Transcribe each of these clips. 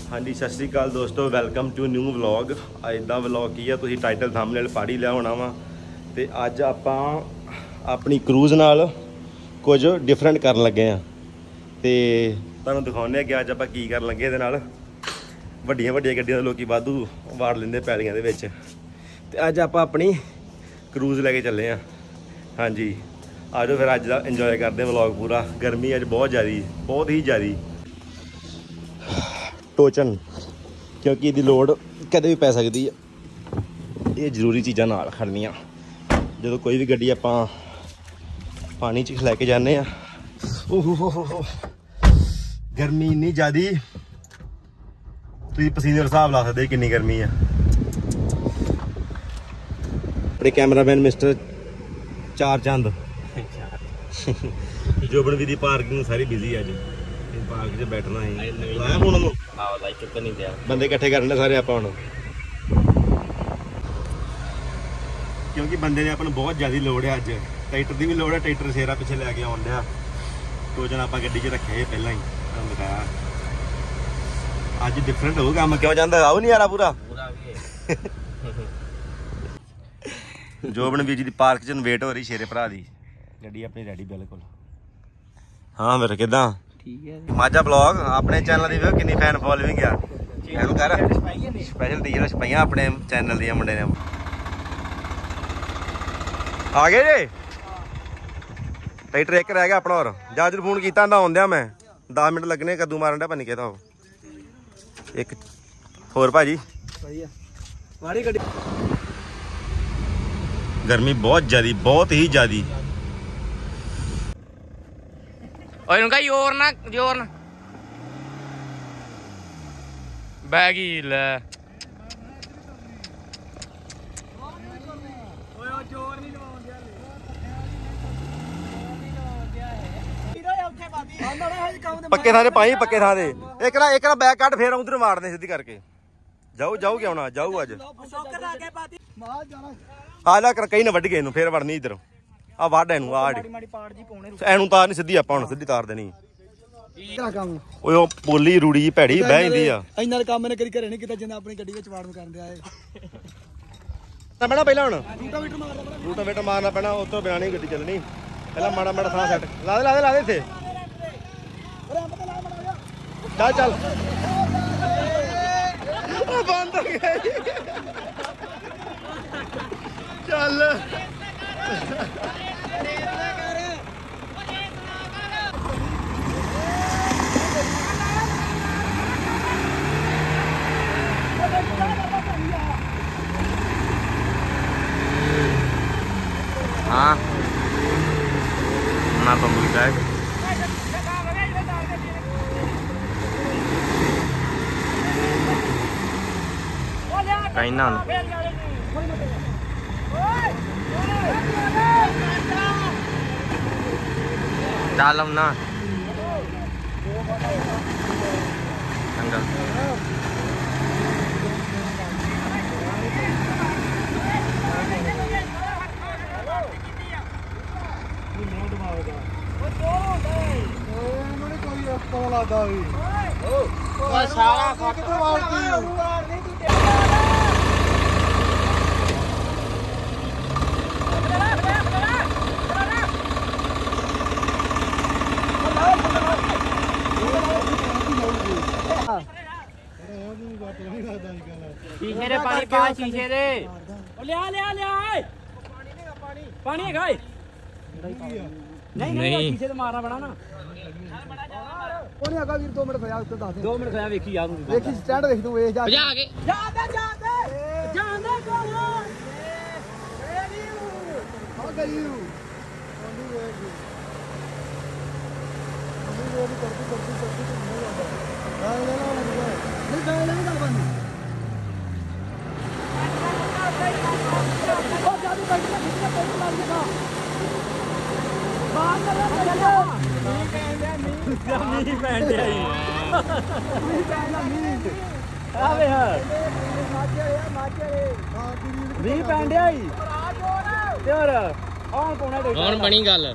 हाँ जी सत श्री अकाल दोस्तों, वेलकम टू न्यू व्लॉग। अज का व्लॉग की है, तुसीं टाइटल थंबनेल पढ़ ही लिया होना वा। तो अज आपां अपनी क्रूज़ नाल कुछ डिफरेंट करन लगे हाँ। तो तुहानूं दिखाउने कि अज आपां की करन लगे इहदे नाल। वड्डियां वड्डियां गड्डियां लोग वाधू वाड़ लेंदे पैलियां दे विच, ते अज आपां अपनी क्रूज़ लैके चले हाँ। हाँ जी आ जाओ फिर अज का इंजॉय करते हैं व्लॉग पूरा। गर्मी अज बहुत ही ज़्यादा टोचन, क्योंकि इसकी लोड़ कदे भी पै सकती है। ये जरूरी चीज़ां नाल खड़नियां जो कोई भी गड्डी आपां पानी च लैके जाने। ओहो गर्मी इन्नी ज़्यादा, तुसीं पसीने का हिसाब ला सकते कितनी गर्मी है। अपने कैमरामैन मिस्टर चार चंद जोबन भी दी पार्किंग सारी बिजी है अज। पार्क च बैठना है, बंदे इकट्ठे करने सारे आप, क्योंकि बंदे ने अपन बहुत ज़्यादा लोड़ है। अज ट्रैक्टर की भी लोड़ है, ट्रैक्टर सेरा पिछे लैके आउन दिया। टोचन आप गड्डी च रखे पहला ही बताया। अज डिफरेंट हो काम, क्यों जाता आओ नहीं आ रहा पूरा जोबन बीजी की पार्क च वेट हो रही शेरे भरा की गड्डी अपनी रेडी बिल्कुल। हाँ मेरे किदा माझा ब्लॉग अपने चैनल की कितनी फैन फॉलोइंग है कर स्पैशल टी-शर्ट छपाइयां अपने चैनल दी मुंडे ने। आ गए जे ट्रैक्टर एक रह गया अपना। और जहाज फोन किया आंदा मैं 10 मिनट लगने कद्दू मारन डा पता नहीं कहता एक होर भाजी। गर्मी बहुत ही ज्यादा। और उनका जोर ना बैगी ले पक्के थाने पाई, पक्के थाने एक बैक कट फिर उधर मारने सीधी करके जाऊ क्यों ना जाऊ अज आ जा कर कहीं ना वढ़ गए फिर वड़नी इधर आ वाड़ एनू एनू तार नहीं सीधी आप सीधी तार देनी। पोली रूड़ी जी भैड़ी बह जाती है। इन्ना काम ने करी घरे नहीं कीता जिन्ना अपनी गड्डी विच वाड़ करन दिया है। पैना पहला हुण रूटावेटर मारना पैना, उस तो बिना नहीं गड्डी चलनी। पहला माड़ा माड़ा थां सैट ला दे इत्थे चल बंद हो गया चल। हाँ ना तो मुझे है कहीं ना चल ना शीशे दे पानी पा शीशे दे ले पानी खाए नहीं शीशे ते मारना पड़ा ना। ओने आगा वीर 2 मिनट खया उत्ते 2 मिनट खया वेखी यार देखी स्टैंड देख तू वे जा आगे जांदे कोलो हां गई ओनी वे करती नहीं गल बंद ओ जादू बैठ के किसी को मार देगा बाहर चलो नहीं पैंट आई आवे नहीं पैंट आई तेर कौन कोना कौन बनी गल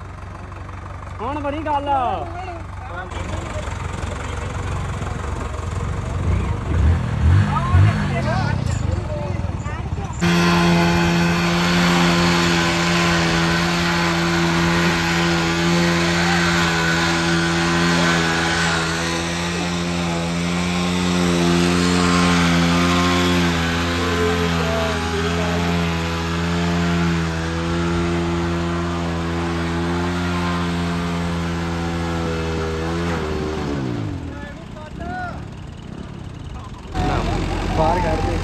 बाहर कर दे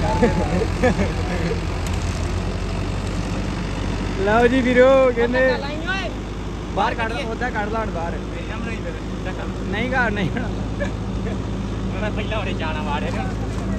ਲਓ ਜੀ ਵੀਰੋ ਕਹਿੰਦੇ ਬਾਹਰ ਕੱਢ ਲਾ ਉਹਦਾ ਕੱਢ ਲਾ ਹੁਣ ਬਾਹਰ ਨਹੀਂ ਘਰ ਨਹੀਂ ਮੈਂ ਪਹਿਲਾਂ ਉਹਨੇ ਜਾਣਾ ਮਾਰੇ ਨੇ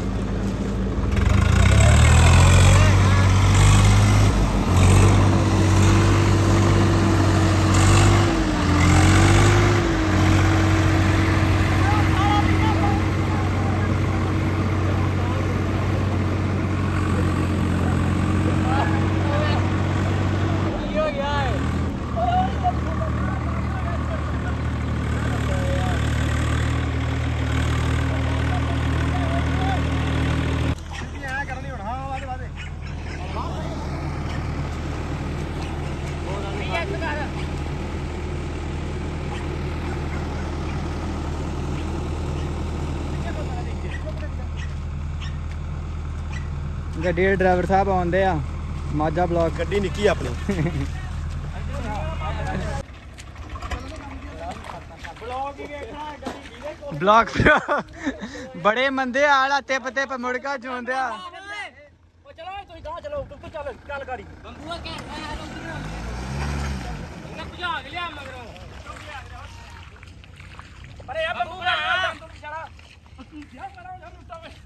ਗੱਡੀ ਦੇ ਡਰਾਈਵਰ ਸਾਹਿਬ ਆਉਂਦੇ ਆ ਮਾਝਾ ਬਲੌਕ ਗੱਡੀ ਨਿੱਕੀ ਆਪਣੀ ਬਲੌਕ ਬੜੇ ਮੰਦੇ ਹਾਲ ਹੱਤੇ ਪੱਤੇ ਪੇ ਮੁੜਕਾ ਚੋਂਦੇ ਆ ਉਹ ਚਲੋ ਤੁਸੀਂ ਗਾਂ ਚਲੋ ਤੂੰ ਚੱਲ ਗਾੜੀ ਬੰਬੂਆ ਕਹਿ ਇਹਨਾਂ ਭਜਾ ਕੇ ਲਿਆ ਮਗਰੋਂ ਅਰੇ ਆ ਬੰਬੂਆ ਤੂੰ ਪਿਛਾੜਾ ਤੂੰ ਜਾ ਕਰਾ ਜਾ ਮੁੱਟਾ ਵੇ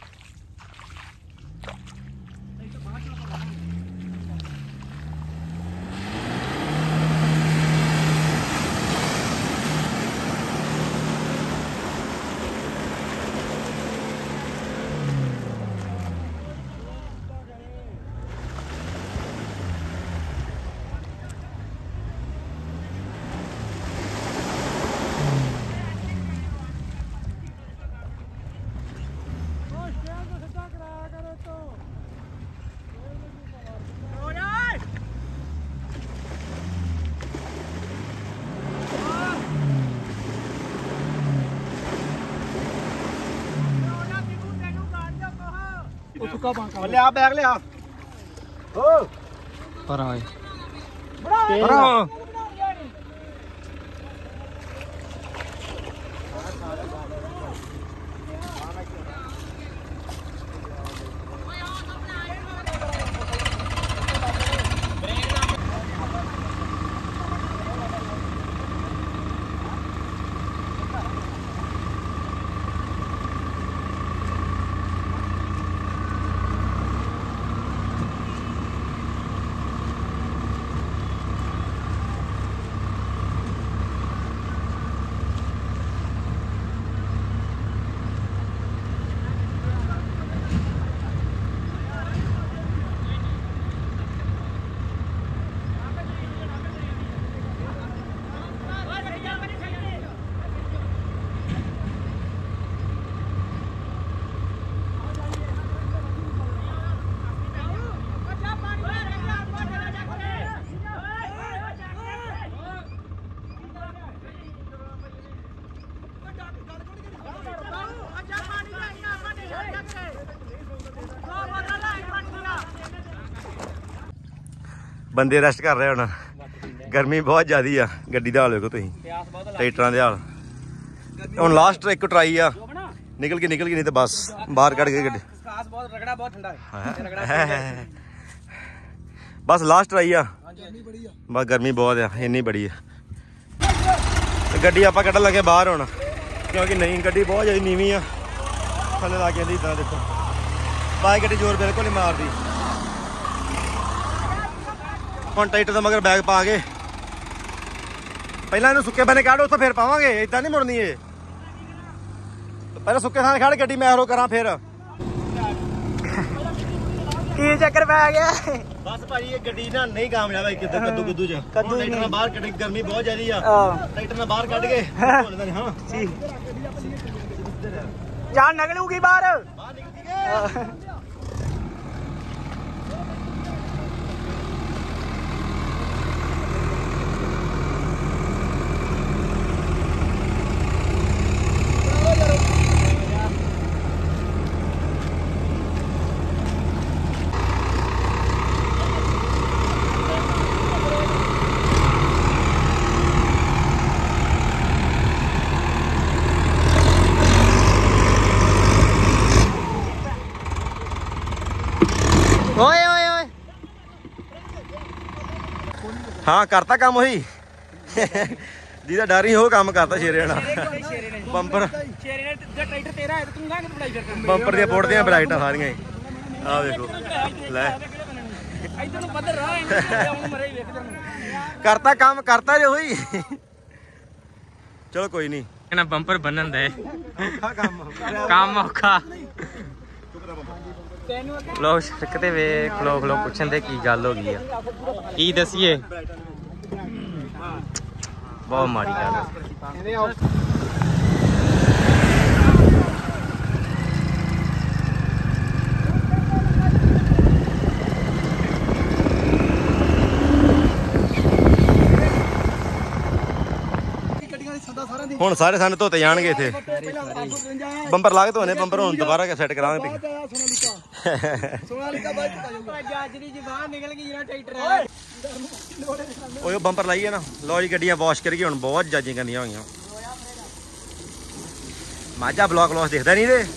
ਲਿਆ ਬੈਗ ਲਿਆ ਓ ਪਰ ਆਏ ਪਰ ਬੰਦੇ ਰੈਸਟ ਕਰ ਰਹੇ ਹੁਣ ਗਰਮੀ ਬਹੁਤ ਜ਼ਿਆਦੀ ਆ ਗੱਡੀ ਦਾ ਹਾਲ ਵੇਖੋ ਤੁਸੀਂ ਟਰੈਕਟਰਾਂ ਦੇ ਹਾਲ ਹੁਣ ਲਾਸਟ ਇੱਕ ਟਰਾਈ ਆ ਨਿਕਲ ਕੇ ਨਹੀਂ ਤੇ ਬਸ ਬਾਹਰ ਕੱਢ ਕੇ ਗੱਡੀ ਬਹੁਤ ਰਗੜਾ ਬਹੁਤ ਠੰਡਾ ਹੈ ਬਸ ਲਾਸਟ ਟਰਾਈ ਆ ਬਸ ਗਰਮੀ ਬਹੁਤ ਆ ਇੰਨੀ ਬੜੀ ਆ ਤੇ ਗੱਡੀ ਆਪਾਂ ਕੱਢਣ ਲੱਗੇ ਬਾਹਰ ਹੁਣ ਕਿਉਂਕਿ ਨਹੀਂ ਗੱਡੀ ਬਹੁਤ ਜ਼ਿਆਦਾ ਨੀਵੀਂ ਆ ਥੱਲੇ ਲੱਗ ਜਾਂਦੀ ਇਦਾਂ ਦੇਖੋ ਬਾਈ ਗੱਡੀ ਜ਼ੋਰ ਬਿਲਕੁਲ ਨਹੀਂ ਮਾਰਦੀ ਹੁਣ ਟਾਈਟ ਦਾ ਮਗਰ ਬੈਗ ਪਾ ਕੇ ਪਹਿਲਾਂ ਇਹਨੂੰ ਸੁੱਕੇ ਬੰਨੇ ਕੱਢ ਉੱਥੋਂ ਫਿਰ ਪਾਵਾਂਗੇ ਇਦਾਂ ਨਹੀਂ ਮੁੜਨੀ ਇਹ ਪਹਿਲਾਂ ਸੁੱਕੇ ਥਾਂ ਖੜ ਗੱਡੀ ਮੈਂ ਹਰੋ ਕਰਾਂ ਫਿਰ ਕੀ ਚੱਕਰ ਪੈ ਗਿਆ ਬਸ ਭਾਜੀ ਇਹ ਗੱਡੀ ਨਾ ਨਹੀਂ ਕਾਮਯਾਬ ਹੈ ਕਿਤੇ ਕੱਦੂ ਚ ਟਰੈਕਟਰ ਨਾਲ ਬਾਹਰ ਕੱਢ ਗਰਮੀ ਬਹੁਤ ਜ਼ਿਆਦੀ ਆ ਟਰੈਕਟਰ ਨਾਲ ਬਾਹਰ ਕੱਢ ਕੇ ਭੁੱਲਦਾ ਨਹੀਂ ਹਾਂ ਜਾਨ ਨਿਕਲੂਗੀ ਬਾਹਰ ਬਾਹਰ ਨਿਕਲਦੀ ਹਾਂ ਕਰਤਾ ਕੰਮ ਉਹੀ ਜਿਹਦਾ ਡਰ ਹੀ ਉਹ ਕੰਮ ਕਰਤਾ ਸ਼ੇਰੇ ਨਾਲ ਬੰਪਰ ਸ਼ੇਰੇ ਨੇ ਟਰੈਕਟਰ ਤੇਰਾ ਹੈ ਤੂੰ ਗਾਂਗੇ ਬਣਾਈ ਫਿਰ ਬੰਪਰ ਦੀਆਂ ਪੋੜਦੀਆਂ ਬਰਾਈਟਾਂ ਸਾਰੀਆਂ ਹੀ ਆਹ ਵੇਖੋ ਲੈ ਇਧਰ ਨੂੰ ਪੱਧਰ ਰਾਹ ਇਹਨੂੰ ਮਰੇ ਵੇਖ ਤੈਨੂੰ ਕਰਤਾ ਕੰਮ ਕਰਤਾ ਜੇ ਉਹੀ ਚਲੋ ਕੋਈ ਨਹੀਂ ਨਾ ਬੰਪਰ ਬੰਨਣ ਦੇ ਔਖਾ ਕੰਮ ਔਖਾ ਤੈਨੂੰ ਲੋਕ ਸੜਕ ਤੇ ਵੇਖ ਲੋਕ ਪੁੱਛਣ ਦੇ ਕੀ ਗੱਲ ਹੋ ਗਈ ਆ ਕੀ ਦਸੀਏ ਬਹੁਤ ਮਾੜੀ ਗੱਲ ਹੁਣ ਸਾਰੇ ਸਾਨੂੰ ਧੋਤੇ ਜਾਣਗੇ ਇੱਥੇ ਬੰਪਰ ਲਾ ਕੇ ਧੋਨੇ ਬੰਪਰ ਹੁਣ ਦੁਬਾਰਾ ਸੈੱਟ ਕਰਾਂਗੇ ਸੋਨਾਲੀਕਾ ਬਾਈਕ ਜੱਜ ਦੀ ਜ਼ਬਾਨ ਨਿਕਲ ਗਈ ਜਿਹੜਾ ਟਰੈਕਟਰ ਹੈ ਉਹ ਬੰਪਰ ਲਾਈਏ ਨਾ ਲੋ ਜੀ ਗੱਡੀਆਂ ਵਾਸ਼ ਕਰੀਏ ਹੁਣ ਬਹੁਤ ਜਾਜੀਆਂ ਕਰਨੀਆਂ ਹੋਈਆਂ ਮਾਝਾ ਬਲੌਕ ਲੋਸ ਦਿਖਦਾ ਨਹੀਂ ਰੇ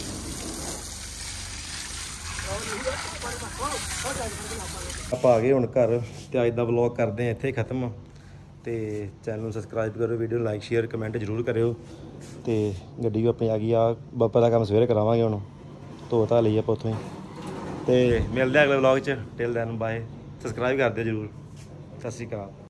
ਆਪਾਂ ਆ ਗਏ ਹੁਣ ਘਰ ਤੇ ਅੱਜ ਦਾ ਵਲੌਗ ਕਰਦੇ ਆ ਇੱਥੇ ਖਤਮ ਤੇ ਚੈਨਲ ਨੂੰ ਸਬਸਕ੍ਰਾਈਬ ਕਰੋ ਵੀਡੀਓ ਲਾਈਕ ਸ਼ੇਅਰ ਕਮੈਂਟ ਜ਼ਰੂਰ ਕਰਿਓ ਤੇ ਗੱਡੀ ਵੀ ਆਪਣੀ ਆ ਗਈ ਆ ਬਾਪਾ ਦਾ ਕੰਮ ਸਵੇਰੇ ਕਰਾਵਾਂਗੇ ਹੁਣ ਧੋ ਧਾ ਲਈ ਆਪਾਂ ਉੱਥੋਂ ਹੀ ਤੇ ਮਿਲਦੇ ਆ ਅਗਲੇ ਵਲੌਗ 'ਚ ਟਿਲ ਦੈਨ ਬਾਏ ਸਬਸਕ੍ਰਾਈਬ ਕਰ ਦਿਓ ਜ਼ਰੂਰ ਸਤਿ ਸ਼੍ਰੀ ਅਕਾਲ